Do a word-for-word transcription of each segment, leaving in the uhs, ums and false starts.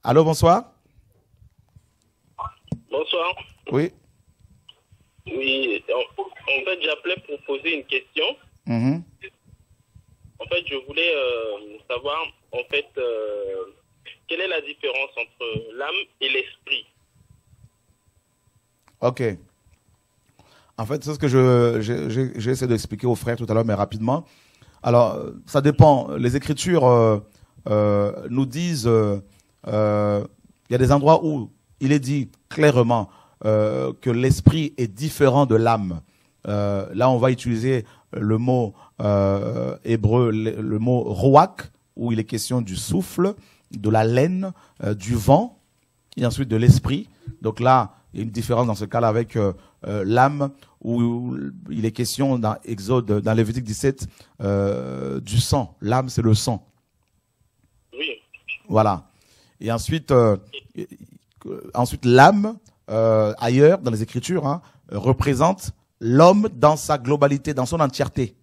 Allô, bonsoir. Bonsoir. Oui. Oui, en, en fait, j'appelais pour poser une question. Mm-hmm. En fait, je voulais euh, savoir, en fait, euh, quelle est la différence entre l'âme et l'esprit? Ok. En fait, c'est ce que je, je, je, j'ai essayé d'expliquer aux frères tout à l'heure, mais rapidement. Alors, ça dépend. Les Écritures euh, euh, nous disent, euh, euh, il y a des endroits où il est dit clairement euh, que l'esprit est différent de l'âme. Euh, là, on va utiliser le mot euh, hébreu, le, le mot roach, où il est question du souffle, de la laine, euh, du vent, et ensuite de l'esprit. Donc là, il y a une différence dans ce cas-là avec euh, euh, l'âme, où il est question dans Exode, dans Lévitique dix-sept, euh, du sang. L'âme, c'est le sang. Oui. Voilà. Et ensuite, euh, ensuite l'âme, euh, ailleurs, dans les Écritures, hein, représente l'homme dans sa globalité, dans son entièreté.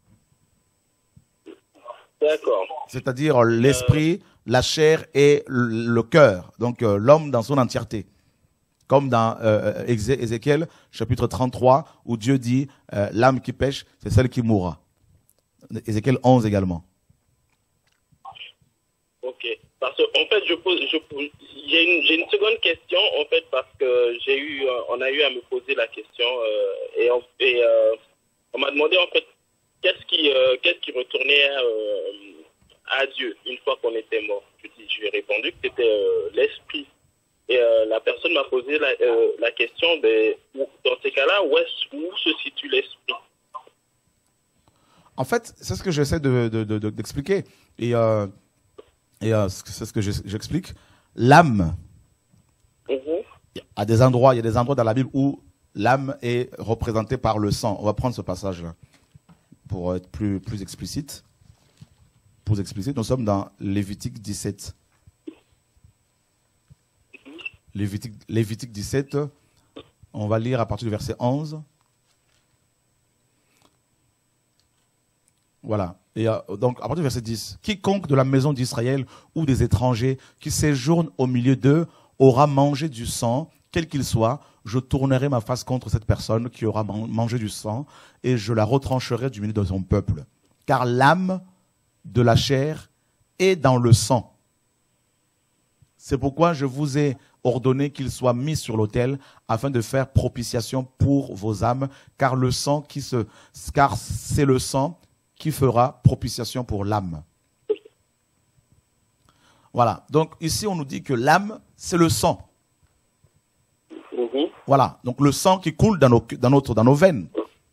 D'accord. C'est-à-dire l'esprit, euh... la chair et le, le cœur. Donc euh, l'homme dans son entièreté. Comme dans euh, Ézéchiel, chapitre trente-trois, où Dieu dit euh, l'âme qui pêche, c'est celle qui mourra. Ézéchiel onze également. Ok. Parce que, en fait, je pose, je, j'ai une, j'ai une seconde question, en fait, parce que j'ai eu, on a eu à me poser la question euh, et, on, et euh, on m'a demandé, en fait, qu'est-ce qui, euh, qu'est-ce qui retournait euh, à Dieu une fois qu'on était mort. Je, je lui ai répondu que c'était euh, l'esprit. Et euh, la personne m'a posé la, euh, la question, de, dans ces cas-là, où, est, où se situe l'esprit? En fait, c'est ce que j'essaie de, de, de, d'expliquer. Et, euh, et euh, c'est ce que j'explique. L'âme, mm-hmm. à des endroits, il y a des endroits dans la Bible où l'âme est représentée par le sang. On va prendre ce passage-là pour être plus, plus explicite. Plus explicite, nous sommes dans Lévitique dix-sept. Lévitique, Lévitique dix-sept, on va lire à partir du verset onze. Voilà. Et euh, donc, à partir du verset dix. Quiconque de la maison d'Israël ou des étrangers qui séjournent au milieu d'eux aura mangé du sang, quel qu'il soit, je tournerai ma face contre cette personne qui aura mangé du sang et je la retrancherai du milieu de son peuple. Car l'âme de la chair est dans le sang. C'est pourquoi je vous ai ordonné qu'il soit mis sur l'autel afin de faire propitiation pour vos âmes, car le sang qui se, car c'est le sang qui fera propitiation pour l'âme. Voilà. Donc ici on nous dit que l'âme c'est le sang. Mm-hmm. Voilà. Donc le sang qui coule dans nos, dans notre, dans nos veines.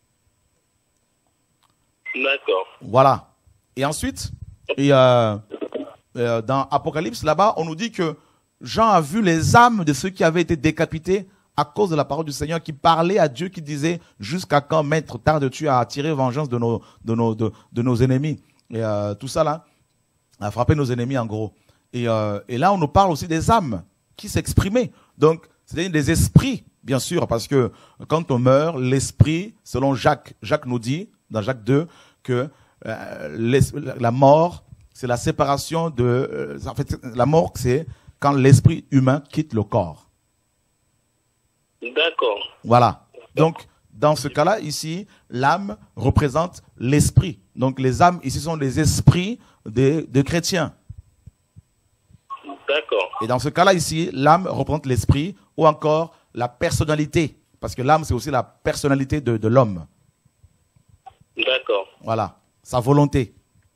D'accord. Voilà. Et ensuite, et euh, euh, dans Apocalypse là-bas, on nous dit que Jean a vu les âmes de ceux qui avaient été décapités à cause de la parole du Seigneur, qui parlait à Dieu, qui disait « Jusqu'à quand, maître, tardes-tu à attirer vengeance de nos, de nos, de, de nos ennemis ?» Et euh, tout ça là a frappé nos ennemis en gros. Et, euh, et là, on nous parle aussi des âmes qui s'exprimaient. Donc, c'est-à-dire des esprits, bien sûr, parce que quand on meurt, l'esprit, selon Jacques, Jacques nous dit, dans Jacques deux, que euh, la mort, c'est la séparation de... Euh, en fait, la mort, c'est quand l'esprit humain quitte le corps. D'accord. Voilà. Donc, dans ce cas-là, ici, l'âme représente l'esprit. Donc, les âmes, ici, sont les esprits des, des chrétiens. D'accord. Et dans ce cas-là, ici, l'âme représente l'esprit ou encore la personnalité. Parce que l'âme, c'est aussi la personnalité de, de l'homme. D'accord. Voilà. Sa volonté.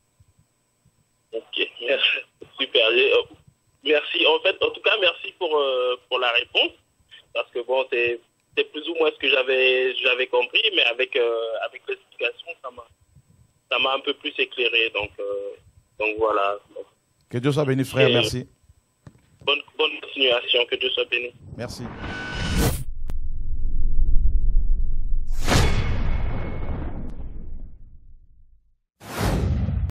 Ok. Super. Merci. En fait, en tout cas, merci pour, euh, pour la réponse. Parce que bon, c'est plus ou moins ce que j'avais j'avais compris, mais avec, euh, avec l'explication, ça m'a ça m'a un peu plus éclairé. Donc, euh, donc voilà. Que Dieu soit béni, frère. Et merci. Bonne, bonne continuation. Que Dieu soit béni. Merci.